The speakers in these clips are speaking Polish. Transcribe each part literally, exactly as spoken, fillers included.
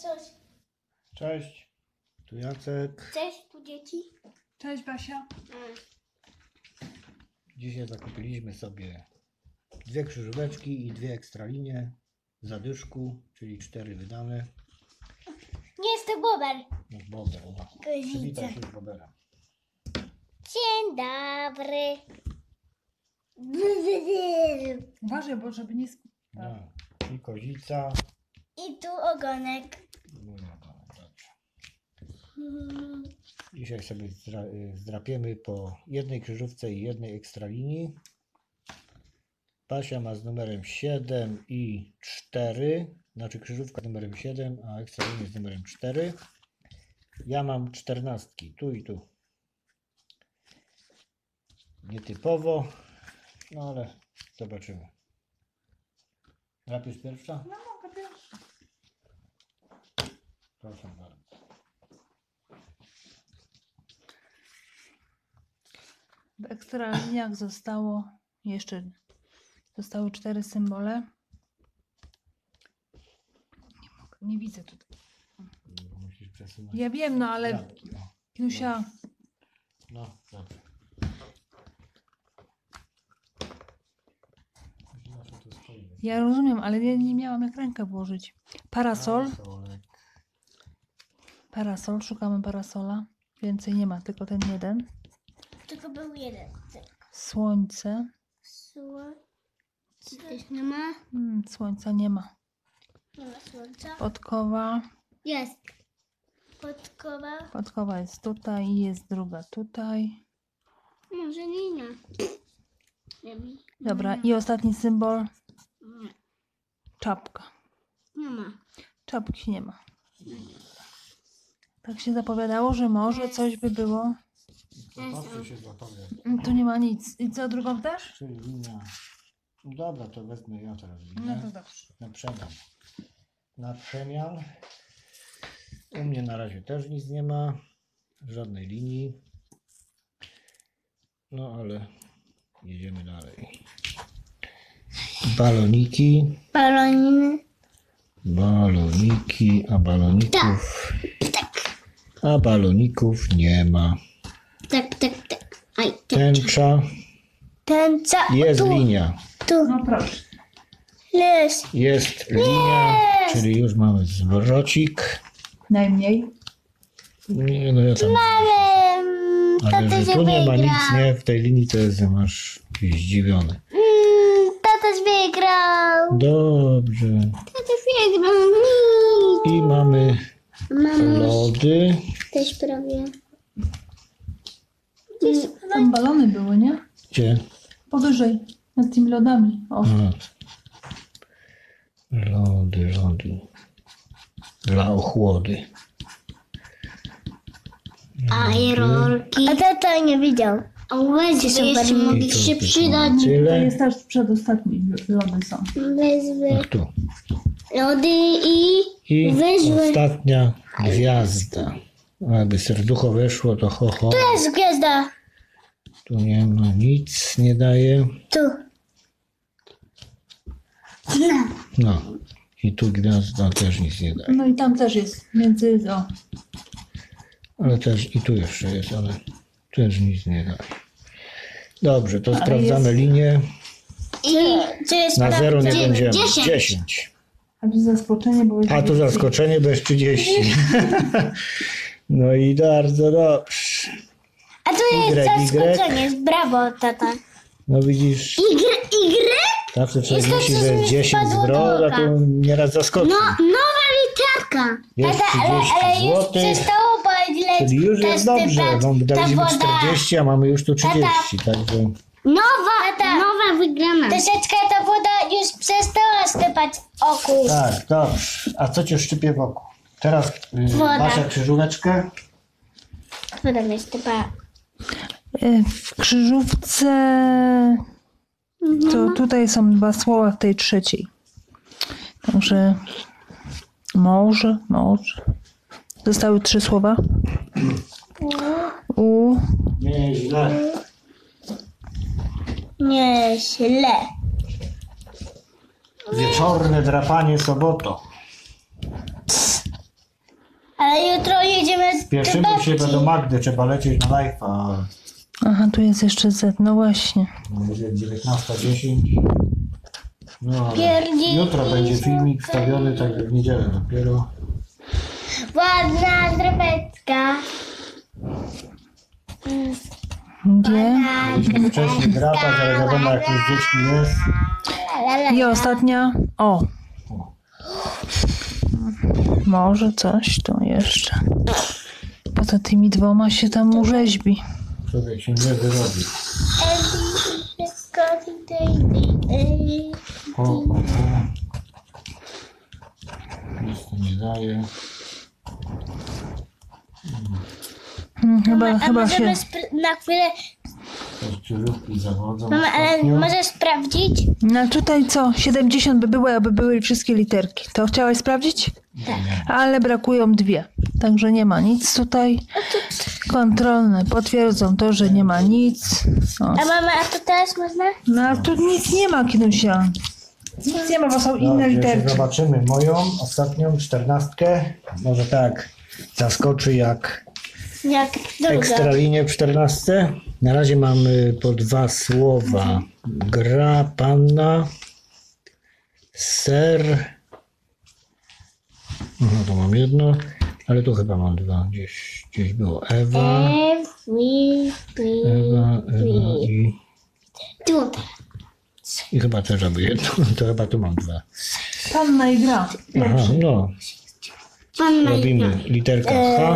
coś. Cześć, tu Jacek. Cześć, tu dzieci. Cześć Basia. Mm. Dzisiaj zakupiliśmy sobie dwie krzyżóweczki i dwie ekstralinie w zadyszku, czyli cztery wydane. Nie jest to bober. No bober, no. Przywitaj się z boberem. Dzień dobry. Uważaj, bo żeby nie... sk- No. I kozica. I tu ogonek. No, no, dobrze. Dzisiaj sobie zdra zdrapiemy po jednej krzyżówce i jednej ekstralinii. Basia ma z numerem siedem i cztery, znaczy krzyżówka z numerem siedem, a ekstralinia z numerem cztery. Ja mam czternastki, tu i tu. Nietypowo, no ale zobaczymy. Drapiesz pierwsza? No mogę pierwsza. Proszę bardzo. W ekstraliniach zostało jeszcze zostały cztery symbole. Nie mogę, nie widzę tutaj. Musisz przesunąć. Ja wiem, no ale Klatki, o. Kinusia, No, dobrze. Zawsze tu stoi. ja rozumiem, ale ja nie miałam jak rękę włożyć. Parasol, Parasolek. parasol, szukamy parasola. Więcej nie ma, tylko ten jeden. Tylko był jeden. Słońce. Słońce też nie ma. Hmm, słońca nie ma. Nie ma słońca. Podkowa. Jest. Podkowa. Podkowa jest tutaj i jest druga tutaj. Może lina. Nie ma. Dobra, i ostatni symbol. Nie. Czapka. Nie ma. Czapki nie ma. Tak się zapowiadało, że może coś by było. To zawsze się zapowie. Tu nie ma nic. I co, drugą też? Czyli linia. No dobra, to wezmę ja teraz No linię. to dobrze. Na przemian. Na przemian. U mnie na razie też nic nie ma. Żadnej linii. No ale jedziemy dalej. Baloniki. Baloniny. Baloniki, a baloników. A baloników nie ma. Tak, tak, tak. Aj, tak. Tęcza. Ten co? Jest tu, linia. tu. No proszę. Les. Jest linia, czyli już mamy zwrocik. Najmniej. Nie, no ja tam. Ale Ale tata że się tu nie ma wygrał. nic, nie? W tej linii to jest masz zdziwiony. Mm, tataś wygrał. Dobrze. Tataś wygrał. I mamy Mamo lody. też prawie. Tam balony były, nie? Gdzie? Powyżej. Nad tymi lodami. O. A. Lody, lody. Dla ochłody. A i rolki. A tata nie widział. A uważajcie, że jeszcze mogli I to się tylko przydać. To Tyle. jest też przedostatni lody są. Wezwę Ach, tu. lody i I Weźmy. ostatnia gwiazda. Aby serducho weszło, to ho, ho. to jest gwiazda. Tu nie ma nic, nie daje. Tu. No. I tu gwiazda też nic nie daje. No i tam też jest między... O. Ale też i tu jeszcze jest, ale też nic nie daje. Dobrze, to Ale sprawdzamy jest- linię. I to jest Na zero nie prawdziwe. będziemy. Dziesięć. dziesięć. A tu zaskoczenie, bo... A tu zaskoczenie bez trzydzieści. No i bardzo dobrze. A tu jest Y, zaskoczenie. Brawo, tata. No widzisz, Y, Y? zawsze człowiek Jest to, myśli, co że mi jest dziesięć wpadło do zwrot, a oka. tu nieraz zaskoczy. No, nowa literka. Jest Tata, ale, ale trzydzieści już złotych. przestało powiedzieć. Czyli już jest dobrze, bo ta daliśmy woda. czterdzieści, a mamy już tu trzydzieści. Także Nowa, tata. Nowa wygrana. Troszeczkę ta woda już przestała stypać oku. tak, dobrze. A co cię szczypie wokół? Teraz y, Woda. Basia krzyżóweczkę. Woda mnie stypa. E, W krzyżówce to tutaj są dwa słowa w tej trzeciej. Także może, może. Zostały trzy słowa. U, Nieźle. Nieźle. Wieczorne drapanie soboto. Ale jutro jedziemy z Spieszymy się babci. do Magdy, trzeba lecieć na live'a. Aha, tu jest jeszcze Z, no właśnie. Będzie dziewiętnasta dziesięć. No, ale Pierdzi- jutro będzie filmik wstawiony, także w niedzielę dopiero. Ładna drapeczka. Gdzie? Mieliśmy wcześniej drapać, ale wiadomo jak już z dziećmi jest. I ostatnia. O. Może coś tu jeszcze. Poza tymi dwoma się tam urzeźbi. Człowiek się nie wyrobi. O, o, o. Nic to nie daje. Hmm, chyba, A chyba możemy się. spr- na chwilę... Te krzyżówki zawodzą. Mama, ale ostatnio. możesz sprawdzić? No tutaj co? siedemdziesiąt by było, aby były wszystkie literki. To chciałaś sprawdzić? Ale brakują dwie. Także nie ma nic tutaj. Kontrolne potwierdzą to, że nie ma nic. O. A mama, a to teraz można? No a tu nic nie ma, Kinusia. Nic nie ma, bo są inne Dobrze, jeszcze literki. zobaczymy moją ostatnią czternastkę. Może tak zaskoczy jak Jak druga. ekstralinię w czternastce. Na razie mamy po dwa słowa. Gra, panna, ser. No to mam jedno, ale tu chyba mam dwa. Gdzieś, gdzieś było Ewa, Every, Ewa, Ewa i, tu. i chyba też aby jedno. To chyba tu mam dwa. Panna i gra. Aha, no. Panna i Robimy literka H.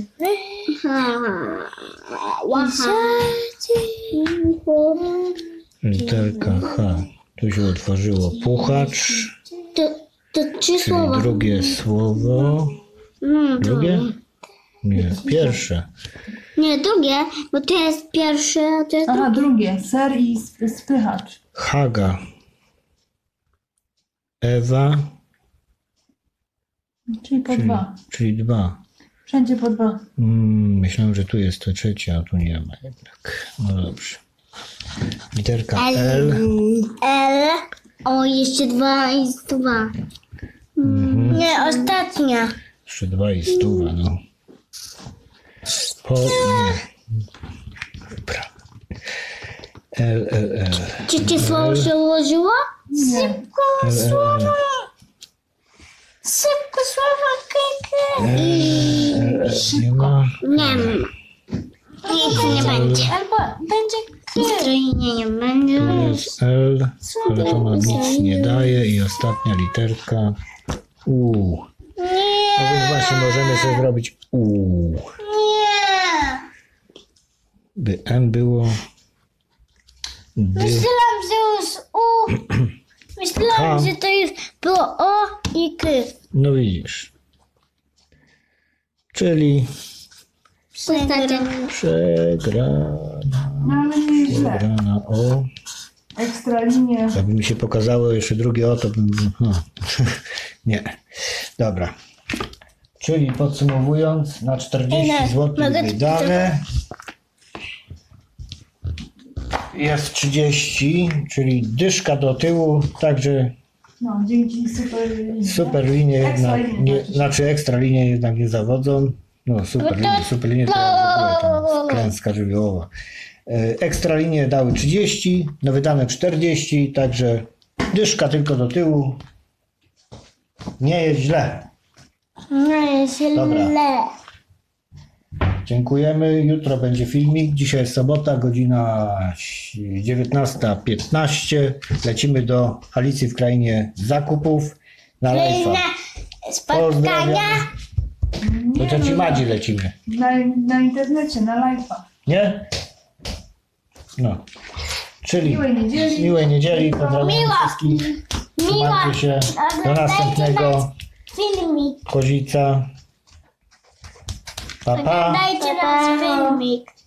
Literka H. Tu się otworzyło puchacz, To, to trzy czyli słowa. drugie słowo. Mm, Drugie? Nie, pierwsze. Nie, drugie, bo to jest pierwsze, a to jest Aha, drugie. Ser i sp- spychacz. Haga. Ewa, Czyli po czyli, dwa. czyli dwa. Wszędzie po dwa. Mm, myślałem, że tu jest to trzecie, a tu nie ma jednak. No dobrze. Literka L. L. O, jeszcze dwa i dwa. Mhm. Nie, ostatnia. Jeszcze dwa i stuwa, no. Po... Nie. Dobra. L, L, L. Czy ci słowo się ułożyło? Nie. L, L, L. Szybko słowo kliknę. L, L, nie ma. Nie wiem. Nic nie będzie. Albo będzie Stroinie nie będzie. Tu jest L, ale to nam nic nie daje. I ostatnia literka U. Nie. A więc właśnie możemy sobie zrobić U. Nie. By M było. D. Myślałam, że już U. Myślałam, K. że to już było O i K. No widzisz. Czyli Przegrana. przegrana. No ale nie źle. Przegrana O. Ekstralinie. Jakby mi się pokazało jeszcze drugie O, to bym... No. Nie. Dobra. Czyli podsumowując, na czterdzieści złotych mogę- wydane. Jest trzydzieści, czyli dyszka do tyłu, także No, dzięki super. super linie jednak, Ekstralinie, nie, znaczy się. znaczy ekstra linie jednak nie zawodzą. No super linie, super linie to w ogóle tam klęska żywiołowa. E, Ekstra linie dały trzydzieści, no wydane czterdzieści, także dyszka tylko do tyłu. Nie jest źle. Nie jest Dobra. źle. Dziękujemy. Jutro będzie filmik. Dzisiaj jest sobota, godzina dziewiętnasta piętnaście. Lecimy do Alicji w Krainie Zakupów na live'a. Spotkania. Pozdrawiamy. Do cioci Madzi lecimy. Na, na internecie, na live'a. Nie? No. Czyli Miłej niedzieli. miłej niedzieli. Pozdrawiam Miła. wszystkich. Miła. Trzymajcie się. Do Oglądajcie następnego. nasz filmik. Kozica. Pa, pa. Oglądajcie nasz filmik.